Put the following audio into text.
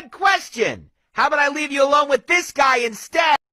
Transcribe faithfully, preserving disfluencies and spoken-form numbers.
bad question. How about I leave you alone with this guy instead?